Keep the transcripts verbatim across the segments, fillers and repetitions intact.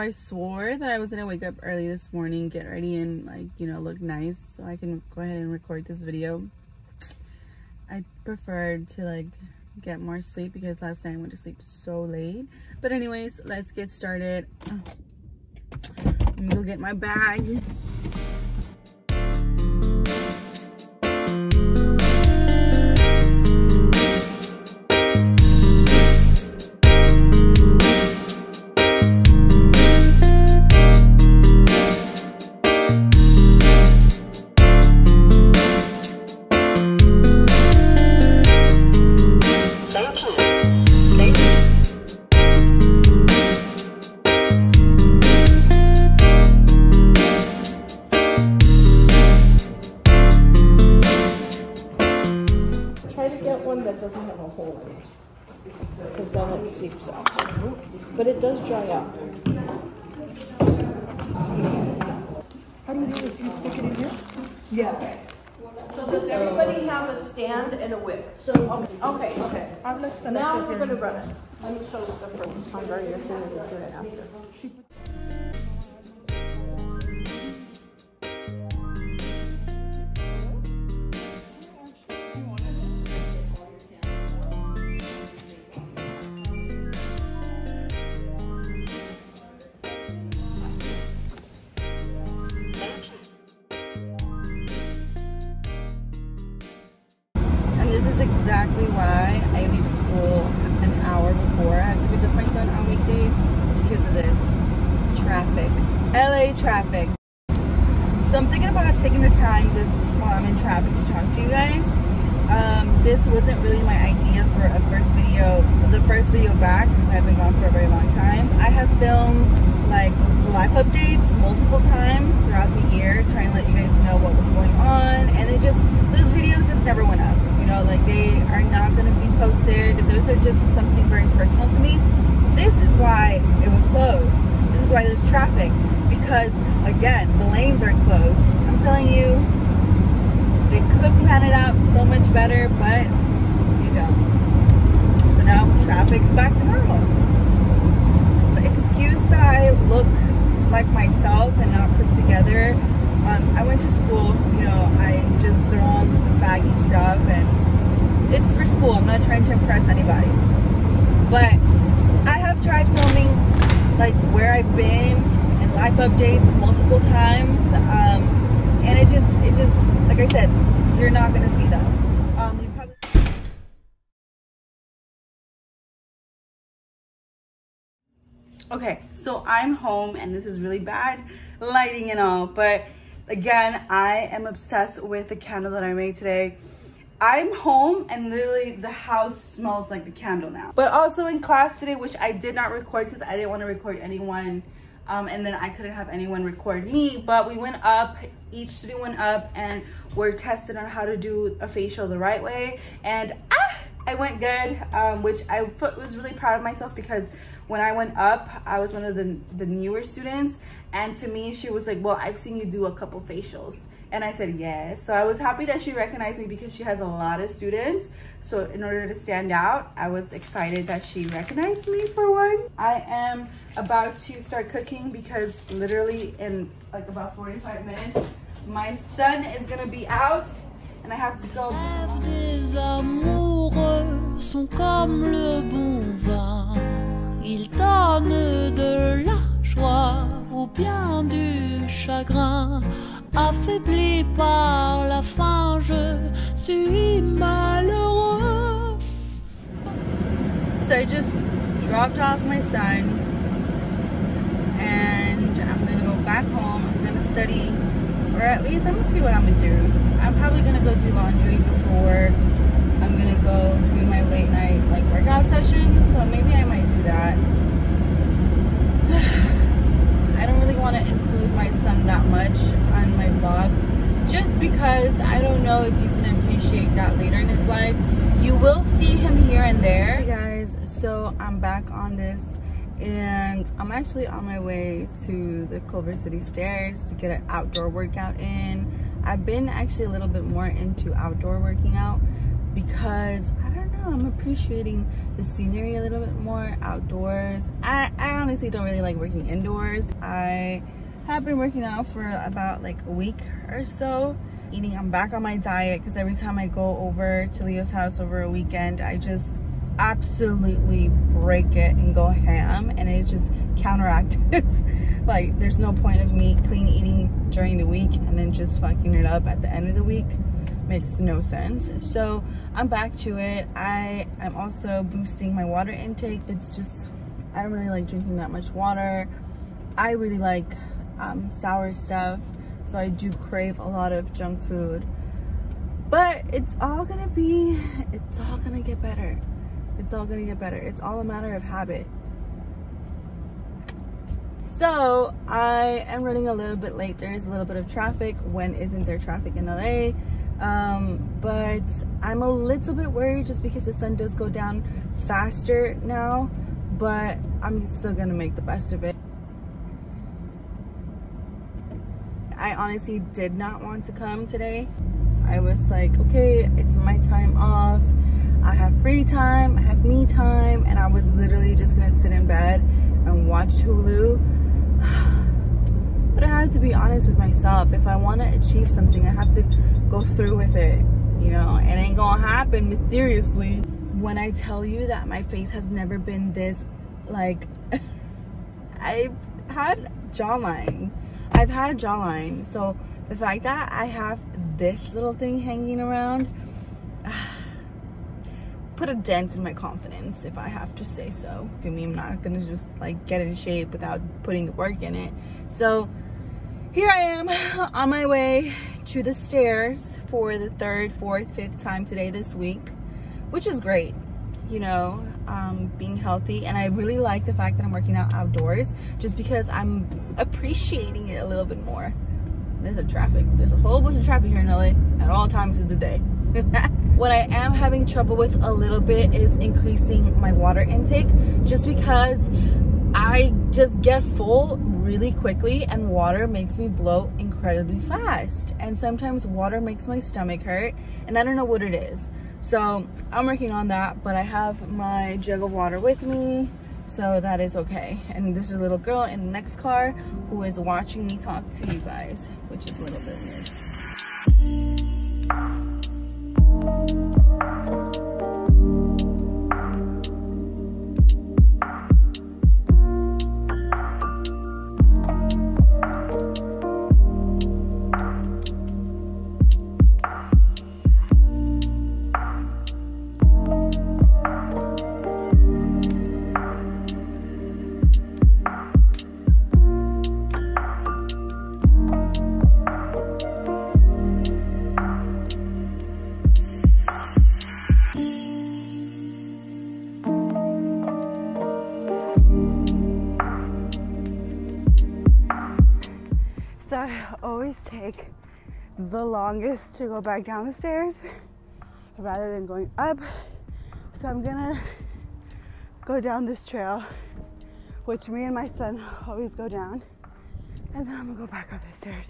I swore that I was gonna wake up early this morning, get ready, and like, you know, look nice so I can go ahead and record this video. I preferred to like get more sleep because last night I went to sleep so late. But anyways, let's get started. Let me go get my bag. Doesn't have a hole in it because then it seeps out, but it does dry out. How do you do this? You stick it in here? Yeah. So does everybody have a stand and a wick? So okay, okay. okay. Now we're gonna run it. Let me show you the first time where you're going to do it after. This is exactly why I leave school an hour before. I have to pick up my son on weekdays because of this traffic. L A traffic. So I'm thinking about taking the time just while I'm in traffic to talk to you guys. Um, this wasn't really my idea for a first video, the first video back since I've been gone for a very long time. I have filmed like life updates multiple times throughout the year, trying to let you guys know what was going on, and it just, those videos just never went up. You know, like they are not going to be posted. Those are just something very personal to me. This is why it was closed. This is why there's traffic, because again, the lanes are closed. I'm telling you, they could plan it out so much better, but you don't. So now traffic's back to normal. The excuse that I look like myself and not put together, um, I went to school, you know, I just throw on the baggy stuff and it's for school. I'm not trying to impress anybody. But I have tried filming like where I've been and life updates multiple times. Um, and it just, it just, like I said, you're not gonna see them. Um, you probably okay, so I'm home and this is really bad lighting and all, but again, I am obsessed with the candle that I made today. I'm home and literally the house smells like the candle now. But also in class today, which I did not record because I didn't want to record anyone. Um, and then I couldn't have anyone record me, but we went up, each student went up and we're tested on how to do a facial the right way. And ah, I went good, um, which I was really proud of myself because when I went up, I was one of the, the newer students. And to me, she was like, well, I've seen you do a couple facials. And I said, yes. So I was happy that she recognized me because she has a lot of students. So in order to stand out, I was excited that she recognized me for one. I am about to start cooking because literally in like about forty-five minutes, my son is gonna be out and I have to go. Des amoureux sont comme le bon vin. Ils donnent de la joie ou bien du chagrin. Affaibli par la faim, je suis malheureux. So I just dropped off my son and I'm gonna go back home. I'm gonna study, or at least I'm gonna see what I'm gonna do. I'm probably gonna go do laundry before I'm gonna go do my late night like workout session. So maybe I might do that. I don't really want to include my son that much on my vlogs just because I don't know if he's gonna appreciate that later in his life. You will see him here and there. Hey guys, so I'm back on this and I'm actually on my way to the Culver City Stairs to get an outdoor workout in. I've been actually a little bit more into outdoor working out because I don't know, know, I'm appreciating the scenery a little bit more outdoors. I, I honestly don't really like working indoors. I have been working out for about like a week or so. Eating, I'm back on my diet because every time I go over to Leo's house over a weekend, I just absolutely break it and go ham, and it's just counteractive. Like, there's no point of me clean eating during the week and then just fucking it up at the end of the week. Makes no sense. So I'm back to it. I am also boosting my water intake. It's just, I don't really like drinking that much water. I really like um, sour stuff, so I do crave a lot of junk food. But it's all gonna be, it's all gonna get better. It's all gonna get better. It's all a matter of habit. So I am running a little bit late. There is a little bit of traffic. When isn't there traffic in L A? Um, but I'm a little bit worried just because the sun does go down faster now, but I'm still gonna make the best of it. I honestly did not want to come today. I was like, okay, it's my time off. I have free time, I have me time, and I was literally just gonna sit in bed and watch Hulu. But I have to be honest with myself. If I want to achieve something, I have to go through with it. You know, it ain't gonna happen mysteriously. When I tell you that my face has never been this, like, I've had jawline. I've had jawline. So the fact that I have this little thing hanging around put a dent in my confidence, if I have to say so. I mean, I'm not gonna just like get in shape without putting the work in it. So here I am on my way to the stairs for the third, fourth, fifth time today this week, which is great, you know, um, being healthy. And I really like the fact that I'm working out outdoors just because I'm appreciating it a little bit more. There's a traffic, there's a whole bunch of traffic here in L A at all times of the day. What I am having trouble with a little bit is increasing my water intake, just because I just get full really quickly and water makes me bloat incredibly fast. And sometimes water makes my stomach hurt and I don't know what it is. So I'm working on that, but I have my jug of water with me, so that is okay. And there's a little girl in the next car who is watching me talk to you guys, which is a little bit weird. So I always take the longest to go back down the stairs rather than going up. So I'm gonna go down this trail, which me and my son always go down, and then I'm gonna go back up the stairs.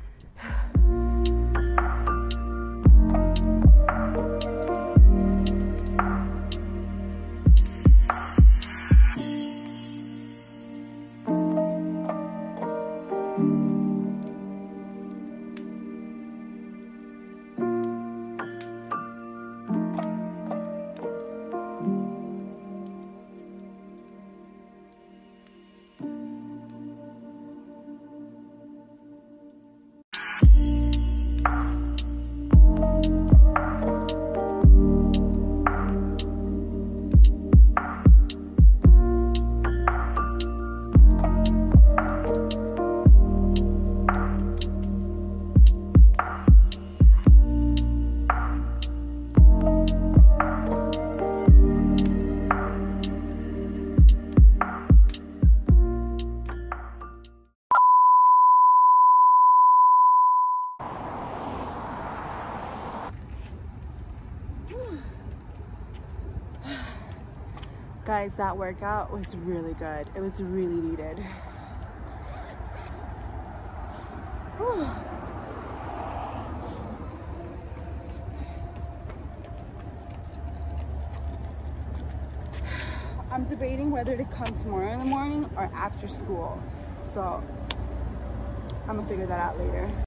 Guys, that workout was really good. It was really needed. Whew. I'm debating whether to come tomorrow in the morning or after school. So I'm gonna figure that out later.